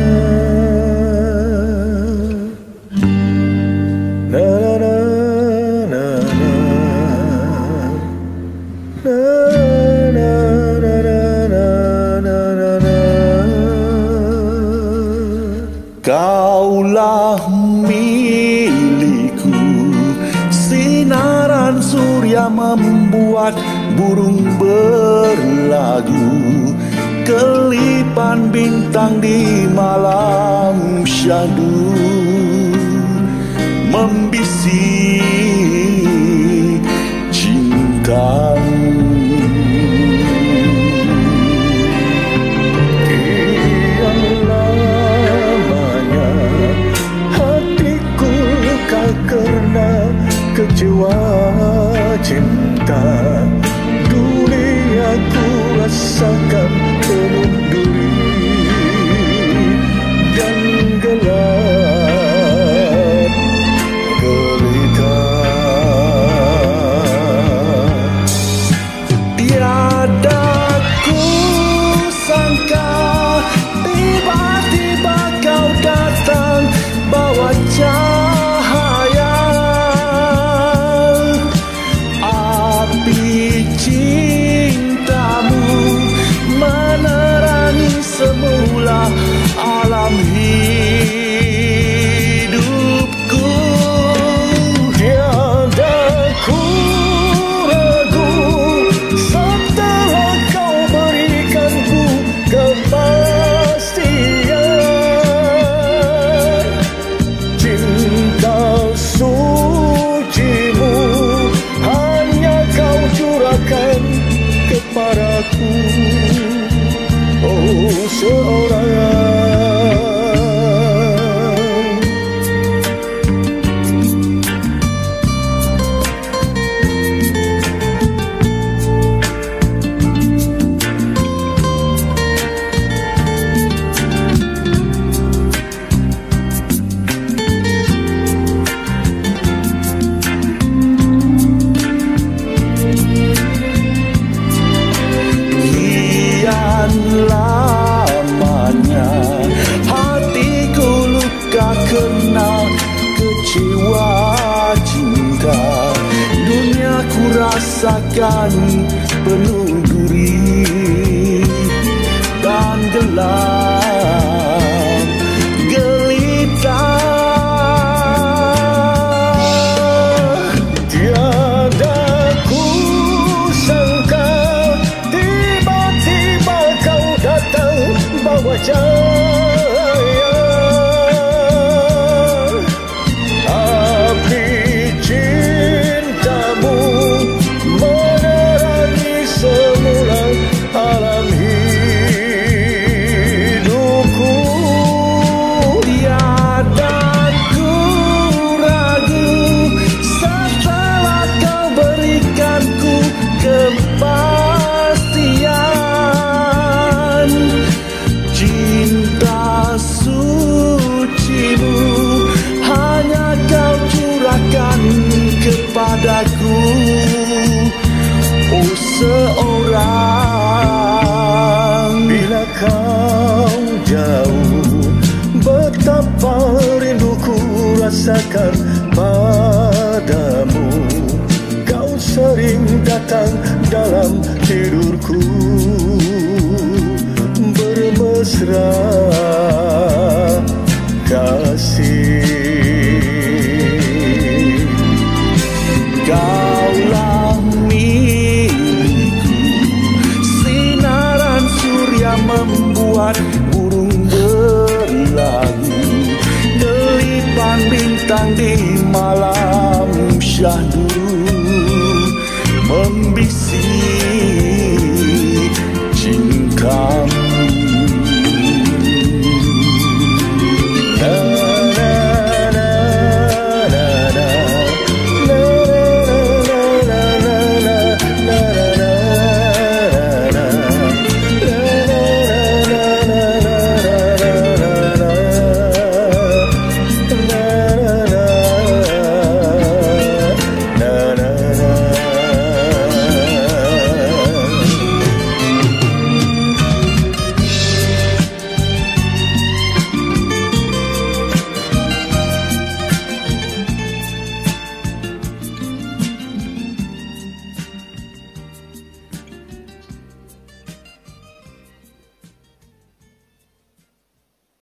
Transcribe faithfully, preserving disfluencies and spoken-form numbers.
Kaulah milikku, sinaran surya membuat burung berlagu, kelipan bintang di malam syahdu membisik cintamu. Karena kecewa cinta, dunia ku rasakan penuh duri dan gelap gelita. Tiada ku sangka tiba-tiba kau datang bawa cahaya, cintamu menerangi semula alam hidupku. Tiada ku ragu setelah kau berikanku kepastian, cinta sucimu hanya kau curahkan kepadaku, oh seorang. Lamanya hatiku luka kena kecewa cinta, dunia ku rasakan penuh duri dan gelap gelita. Tiada ku sangka tiba-tiba kau datang bawa cahaya, api cintamu menerangi semula alam hidupku. Tiada ku ragu setelah kau berikanku kepastian, cinta sucimu hanya kau curahkan kepadaku, oh seorang. Bila kau jauh, betapa rinduku rasakan padamu. Kau sering datang dalam tidurku, bermesra kasih. Kaulah milikku, sinaran surya membuat burung berlagu, kelipan bintang di malam syahdu